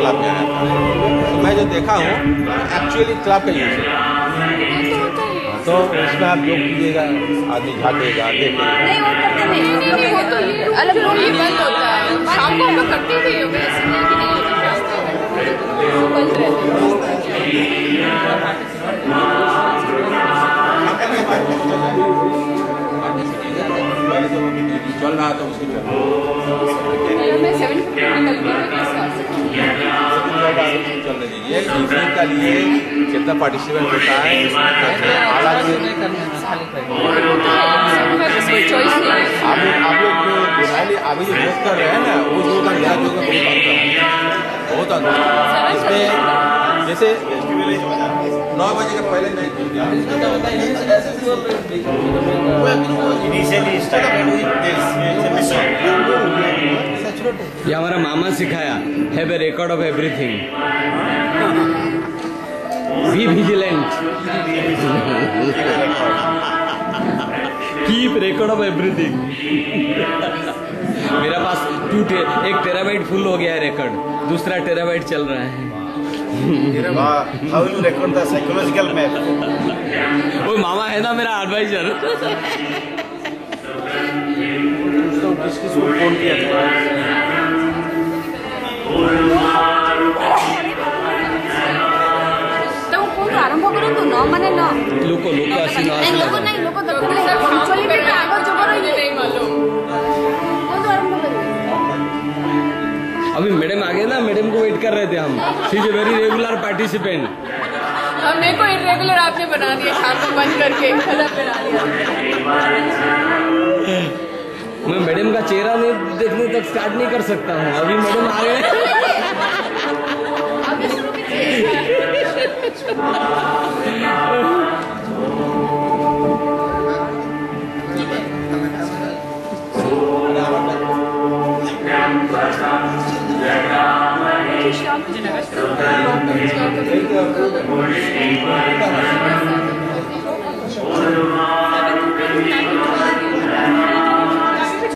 Club में आया था। तो मैं जो देखा हूँ एक्चुअली क्लब का यूज है, तो इसमें आप जो कीजिएगा आदमी झाँकेगा देखेगा। नहीं वो करते नहीं, वो तो अलग रूम ही बंद होता है। शाम को हम लोग करते थे योगा, ऐसे नहीं कि नहीं होता, बंद रहते चल रहा था उसको मैं 750 निकल गई चल दीजिए। इवनिंग का लिए कितना पार्टिसिपेंट होता है चॉइस नहीं है। आप लोग जो अभी जो योग कर रहे हैं ना, वो योग का मेरा योग बहुत अंतर है। इसमें जैसे 9 बजे का पहले नहीं ये हमारा मामा सिखाया, have a record of everything, be vigilant, keep record of everything. मेरा पास 1 टेराबाइट फुल हो गया है रिकॉर्ड, दूसरा टेराबाइट चल रहा है। How will you record the psychological map? वो मामा है ना मेरा एडवाइजर। किसको फोन किया था? तो कौन आरंभ करूँ तो 9 माने 9 लोको ऐसी ना नहीं लोगों दर्शन नहीं पंक्चुअली भी आगे जो करो ये नहीं मालूम कौन आरंभ करें। अभी मैडम आ गए ना, मैडम को वेट कर रहे थे हम। She is a very regular participant. मेरे को इरेगुलर आपने बना दिया, शाम को बंद करके खत्म बना दिया। मैं मैडम का चेहरा नहीं देखने तक स्टार्ट नहीं कर सकता हूँ। अभी मैडम आ गए। शाम को